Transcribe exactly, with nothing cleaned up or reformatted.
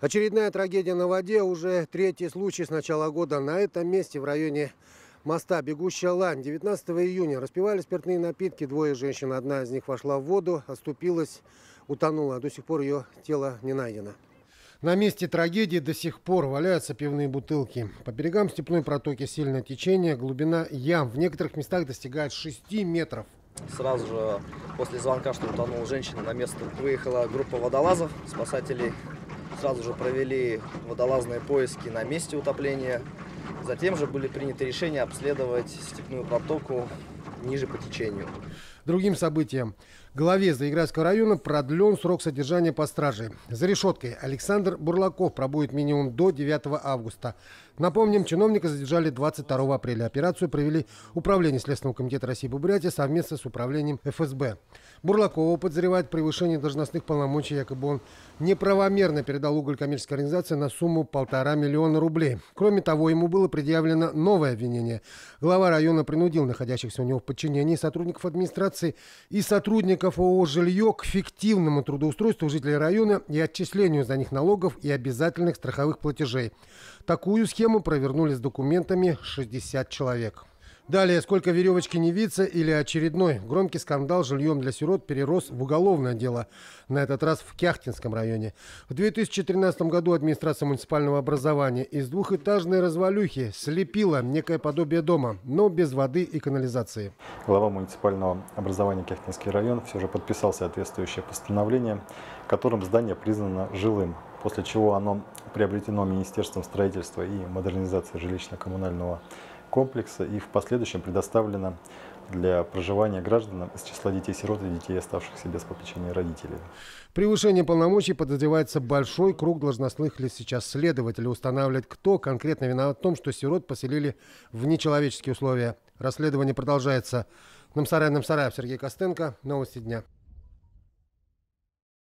Очередная трагедия на воде. Уже третий случай с начала года на этом месте, в районе моста Бегущая Лань. девятнадцатого июня распивали спиртные напитки. Двое женщин. Одна из них вошла в воду, оступилась, утонула. До сих пор ее тело не найдено. На месте трагедии до сих пор валяются пивные бутылки. По берегам степной протоки сильное течение. Глубина ям в некоторых местах достигает шести метров. Сразу же после звонка, что утонула женщина, на место выехала группа водолазов, спасателей. Сразу же провели водолазные поиски на месте утопления. Затем же были приняты решения обследовать степную протоку ниже по течению. Другим событием. Главе Заиграйского района продлен срок содержания по страже. За решеткой Александр Бурлаков пробудет минимум до девятого августа. Напомним, чиновника задержали двадцать второго апреля. Операцию провели Управление Следственного комитета России по Бурятии совместно с управлением эф эс бэ. Бурлакова подозревают в превышении должностных полномочий. Якобы он неправомерно передал уголь коммерческой организации на сумму полтора миллиона рублей. Кроме того, ему было предъявлено новое обвинение. Глава района принудил находящихся у него в подчинении сотрудников администрации и сотрудников ООО «Жилье» к фиктивному трудоустройству жителей района и отчислению за них налогов и обязательных страховых платежей. Такую схему провернули с документами шестьдесят человек. Далее, сколько веревочки не виться или очередной громкий скандал с жильем для сирот перерос в уголовное дело. На этот раз в Кяхтинском районе. В две тысячи тринадцатом году администрация муниципального образования из двухэтажной развалюхи слепила некое подобие дома, но без воды и канализации. Глава муниципального образования Кяхтинский район все же подписал соответствующее постановление, которым здание признано жилым, после чего оно приобретено Министерством строительства и модернизации жилищно-коммунального комплекса и в последующем предоставлено для проживания гражданам из числа детей-сирот и детей, оставшихся без попечения родителей. Превышение полномочий подозревается большой круг должностных лиц. Сейчас следователи устанавливают, кто конкретно виноват в том, что сирот поселили в нечеловеческие условия. Расследование продолжается. Намсарай, Намсараев, Сергей Костенко. Новости дня.